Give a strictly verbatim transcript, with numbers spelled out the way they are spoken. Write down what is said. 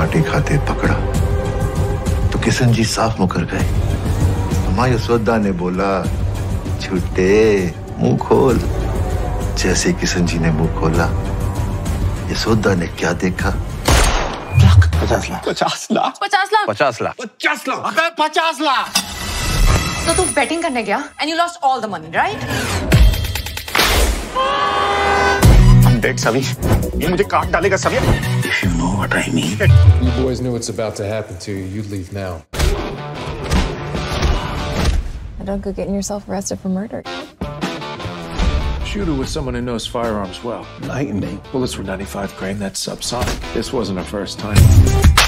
Party खाते पकड़ा तो किशन जी साफ मुकर गए। हमारे यशोदा ने बोला छुट्टे मुंह खोल। जैसे किशन जी ने मुंह खोला यशोदा ने क्या देखा? पचास लाख पचास लाख पचास लाख पचास लाख पचास लाख अबे पचास लाख। तो तू बेटिंग करने गया and you lost all the money right? I'm dead, सभी। ये मुझे काट डालेगा सभी। If you know what I mean. You boys knew what's about to happen to you. You'd leave now. Don't go getting yourself arrested for murder. Shooter was someone who knows firearms well. Night and day. Bullets were ninety-five grain. That's subsonic. This wasn't a first time.